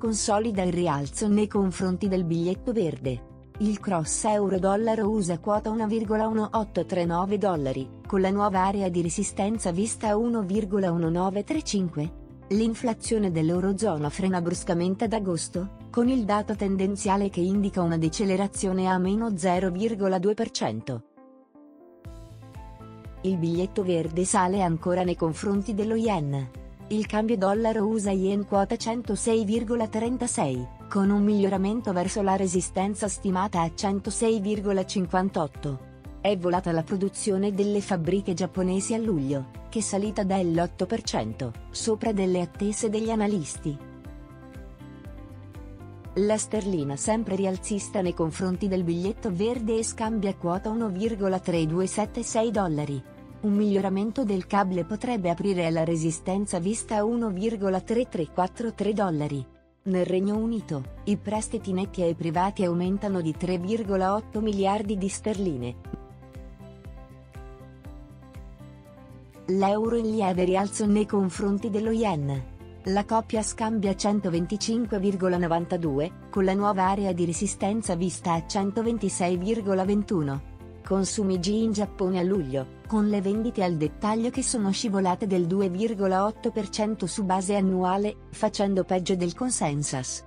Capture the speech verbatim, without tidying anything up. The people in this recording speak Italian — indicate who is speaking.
Speaker 1: consolida il rialzo nei confronti del biglietto verde. Il cross euro-dollaro U S A quota uno virgola milleottocentotrentanove dollari, con la nuova area di resistenza vista a uno virgola millenovecentotrentancinque. L'inflazione dell'Eurozona frena bruscamente ad agosto, con il dato tendenziale che indica una decelerazione a meno zero virgola due per cento. Il biglietto verde sale ancora nei confronti dello yen. Il cambio dollaro U S A-yen quota centosei virgola trentasei, con un miglioramento verso la resistenza stimata a centosei virgola cinquantotto. È volata la produzione delle fabbriche giapponesi a luglio, che è salita dell'otto per cento, sopra delle attese degli analisti. La sterlina sempre rialzista nei confronti del biglietto verde e scambia quota uno virgola tremiladuecentosettantasei dollari. Un miglioramento del cable potrebbe aprire alla resistenza vista a uno virgola tremilatrecentoquarantatré dollari. Nel Regno Unito, i prestiti netti ai privati aumentano di tre virgola otto miliardi di sterline. L'euro in lieve rialzo nei confronti dello yen. La coppia scambia centoventicinque virgola novantadue, con la nuova area di resistenza vista a centoventisei virgola ventuno. Consumi G in Giappone a luglio, con le vendite al dettaglio che sono scivolate del due virgola otto per cento su base annuale, facendo peggio del consensus.